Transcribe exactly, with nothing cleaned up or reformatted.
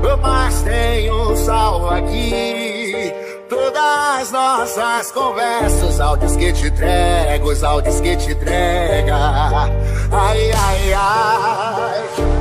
mas tenho salvo aqui todas as nossas conversas, os áudios que te entrego, os áudios que te entrega. Ai, ai, ai.